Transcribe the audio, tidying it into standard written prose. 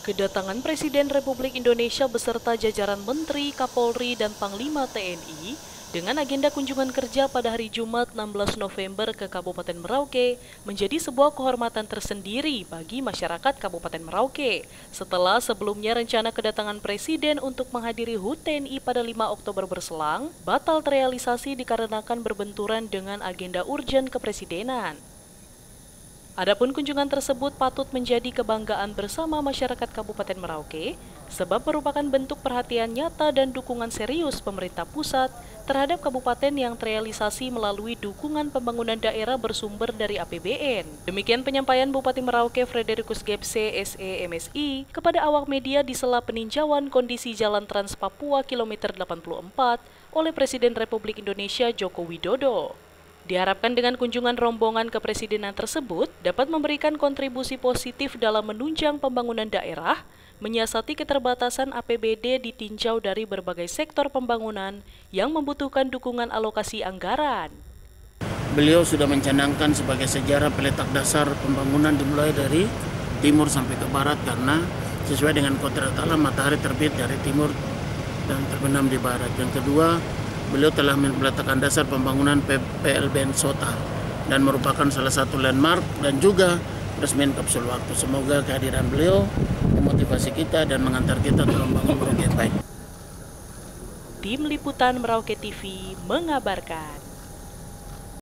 Kedatangan Presiden Republik Indonesia beserta jajaran Menteri, Kapolri, dan Panglima TNI dengan agenda kunjungan kerja pada hari Jumat 16 November ke Kabupaten Merauke menjadi sebuah kehormatan tersendiri bagi masyarakat Kabupaten Merauke. Setelah sebelumnya rencana kedatangan Presiden untuk menghadiri HUT TNI pada 5 Oktober berselang, batal terrealisasi dikarenakan berbenturan dengan agenda urgen kepresidenan. Adapun kunjungan tersebut patut menjadi kebanggaan bersama masyarakat Kabupaten Merauke, sebab merupakan bentuk perhatian nyata dan dukungan serius pemerintah pusat terhadap kabupaten yang terrealisasi melalui dukungan pembangunan daerah bersumber dari APBN. Demikian penyampaian Bupati Merauke Frederikus Gebse, SE, MSI, kepada awak media di sela peninjauan kondisi Jalan Trans Papua kilometer 84 oleh Presiden Republik Indonesia Joko Widodo. Diharapkan dengan kunjungan rombongan kepresidenan tersebut dapat memberikan kontribusi positif dalam menunjang pembangunan daerah, menyiasati keterbatasan APBD ditinjau dari berbagai sektor pembangunan yang membutuhkan dukungan alokasi anggaran. Beliau sudah mencanangkan sebagai sejarah peletak dasar pembangunan dimulai dari timur sampai ke barat karena sesuai dengan kodrat alam matahari terbit dari timur dan terbenam di barat. Yang kedua, beliau telah meletakkan dasar pembangunan PLBN Sota dan merupakan salah satu landmark dan juga peresmian kapsul waktu. Semoga kehadiran beliau memotivasi kita dan mengantar kita dalam membangun Merauke yang baik. Tim Liputan Merauke TV mengabarkan.